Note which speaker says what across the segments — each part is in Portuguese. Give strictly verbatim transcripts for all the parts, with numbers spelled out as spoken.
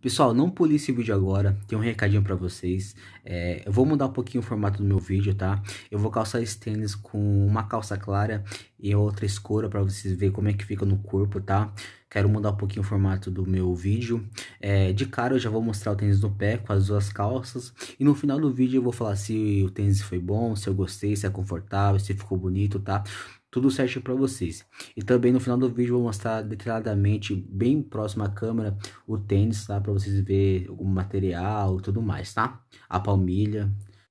Speaker 1: Pessoal, não pule esse vídeo agora, tem um recadinho pra vocês. É, eu vou mudar um pouquinho o formato do meu vídeo, tá? Eu vou calçar esse tênis com uma calça clara e outra escura pra vocês verem como é que fica no corpo, tá? Quero mudar um pouquinho o formato do meu vídeo. É, de cara eu já vou mostrar o tênis no pé com as duas calças. E no final do vídeo eu vou falar se o tênis foi bom, se eu gostei, se é confortável, se ficou bonito, tá? Tudo certinho pra vocês. E também no final do vídeo eu vou mostrar detalhadamente, bem próximo à câmera, o tênis, tá? Pra vocês verem o material e tudo mais, tá? A palmilha.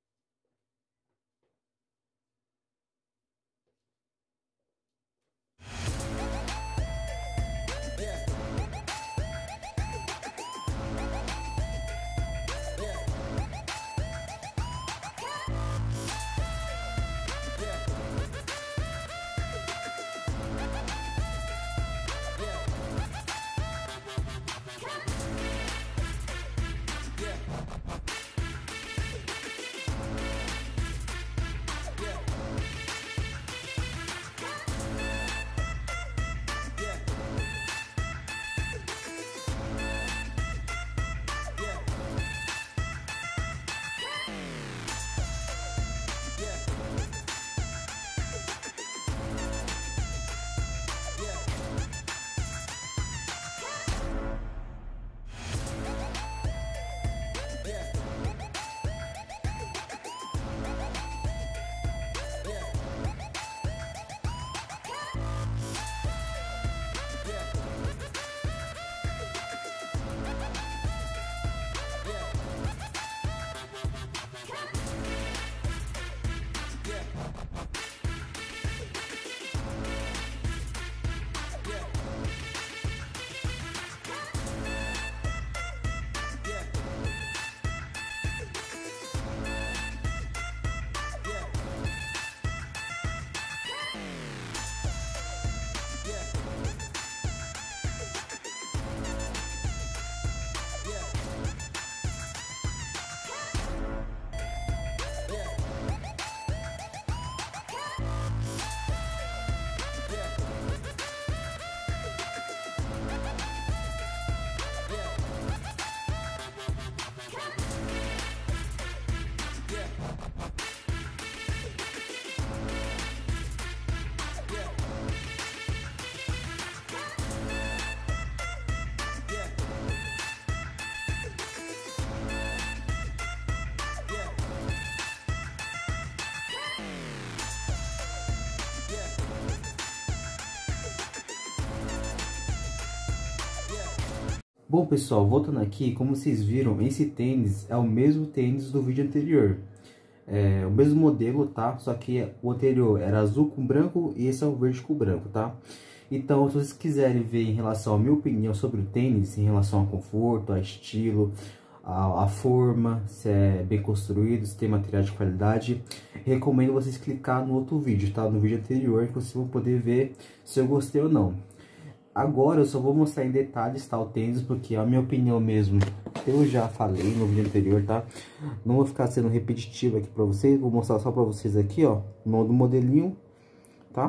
Speaker 1: Bom pessoal, voltando aqui, como vocês viram, esse tênis é o mesmo tênis do vídeo anterior. É o mesmo modelo, tá? Só que o anterior era azul com branco e esse é o verde com branco, tá? Então, se vocês quiserem ver em relação à minha opinião sobre o tênis, em relação ao conforto, a estilo, a, a forma, se é bem construído, se tem material de qualidade, recomendo vocês clicar no outro vídeo, tá? No vídeo anterior, que vocês vão poder ver se eu gostei ou não. Agora eu só vou mostrar em detalhes, tá, o tênis, porque a minha opinião mesmo, eu já falei no vídeo anterior, tá? Não vou ficar sendo repetitivo aqui pra vocês, vou mostrar só pra vocês aqui, ó, o nome do modelinho, tá?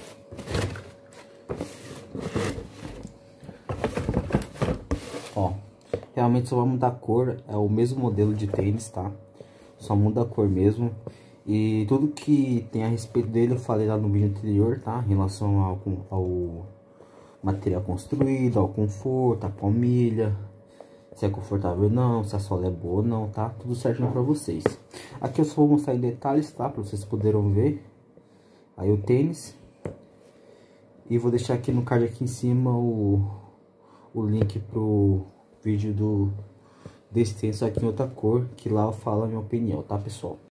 Speaker 1: Ó, realmente só vai mudar a cor, é o mesmo modelo de tênis, tá? Só muda a cor mesmo. E tudo que tem a respeito dele eu falei lá no vídeo anterior, tá? Em relação ao... ao material construído, ao conforto, a palmilha, se é confortável ou não, se a sola é boa ou não, tá? Tudo certinho pra vocês. Aqui eu só vou mostrar em detalhes, tá? Pra vocês poderem ver aí o tênis. E vou deixar aqui no card aqui em cima o, o link pro vídeo do desse tênis aqui em outra cor, que lá eu falo a minha opinião, tá pessoal?